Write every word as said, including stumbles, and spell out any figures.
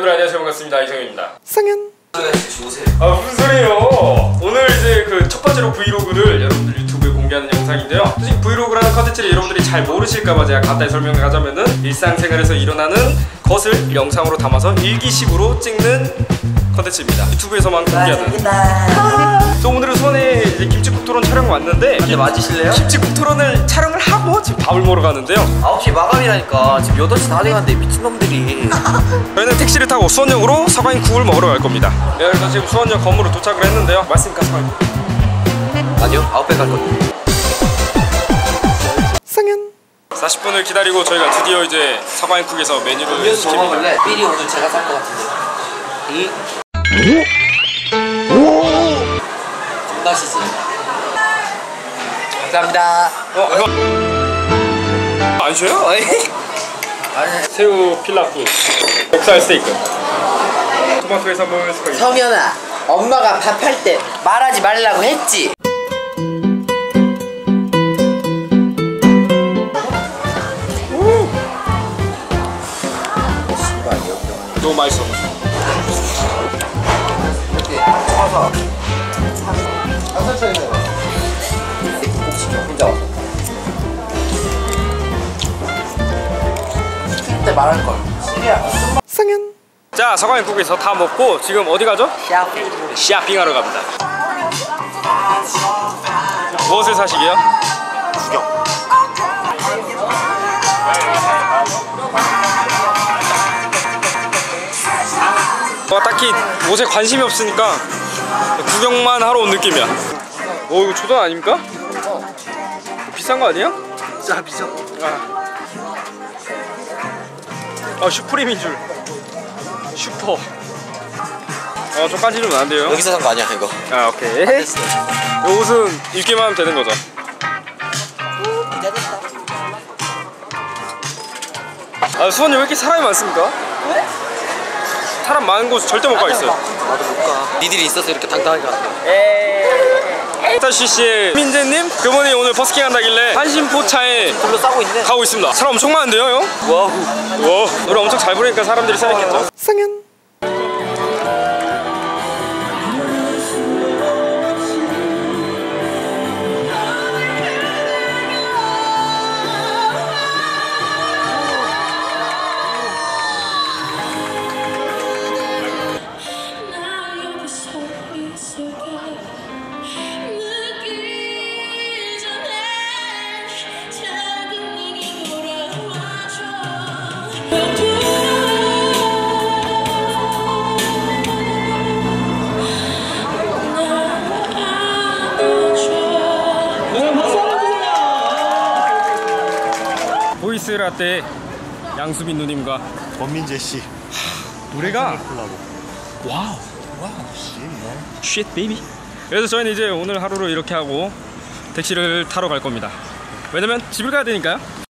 여러분들 안녕하세요. 반갑습니다. 이성현입니다. 성현. 아 무슨 소리예요? 오늘 이제 그 첫 번째로 브이로그를 여러분들 유튜브에 공개하는 영상인데요. 솔직히 브이로그라는 컨텐츠를 여러분들이 잘 모르실까봐 제가 간단히 설명을 하자면은 일상생활에서 일어나는 것을 영상으로 담아서 일기식으로 찍는 컨텐츠입니다. 유튜브에서만 공개하는. 그래서 오늘은 수원에 이제 김치국 토론 촬영 왔는데 근데 맞으실래요? 김치국 토론을 촬영을 하고 지금 밥을 먹으러 가는데요. 아홉 시 마감이라니까 지금 여덟 시 다 돼가는데 미친놈들이. 저희는 택시를 타고 수원역으로 서강인국을 먹으러 갈 겁니다. 네, 그래서 지금 수원역 건물로 도착을 했는데요. 맞습니까, 서강인국? 아니요, 아홉 배 갈 겁니다. 성현. 사십 분을 기다리고 저희가 드디어 이제 서강인국에서 메뉴를 시킵니다. 삘이 오늘 제가 살 것 같은데. 이? 겁나 맛있어요. 감사합니다. 어, 형. 안 쉬어요? 아니. 새우 필라프, 목살 스테이크, 토마토 해산물 스파게티. 성현아, 엄마가 밥할 때 말하지 말라고 했지? 너무 맛있어. 이렇게 쳐서 한 살 차이네요. 이렇게 꼭 시켜, 혼자 와서. 시킬 때 말할걸. 시계야. 성현. 자, 서강인국에서 다 먹고 지금 어디 가죠? 쇼핑. 쇼핑하러 갑니다. 무엇을 사시게요? 구경. 어, 딱히 옷에 관심이 없으니까 구경만 하러 온 느낌이야. 오, 이거 조던 아닙니까? 비싼 거 아니에요? 진짜 비싸. 아, 아 슈프림인 줄. 슈퍼. 어, 좀 깐지르면 안 돼요. 여기서 산 거 아니야 이거? 아, 오케이. 이 옷은 입기만 하면 되는 거죠. 아, 수원이 왜 이렇게 사람이 많습니까? 왜? 사람 많은 곳 절대 못 가 있어요. 나도 못 가. 니들이 있어서 이렇게 당당하게 가는 거야. 스타씨씨의 민재님? 그분이 오늘 버스킹 한다길래 한신포차에 둘러 싸고 있네. 가고 있습니다. 사람 엄청 많은데요, 형? 와우. 와, 노래 엄청 잘 부르니까 사람들이 쌓였겠죠? 성현. 보이스라떼 양수빈 누님과 권민재 씨 노래가 와우 와우 쉣 베이비. 그래서 저희는 이제 오늘 하루를 이렇게 하고 택시를 타러 갈 겁니다. 왜냐면 집을 가야 되니까요.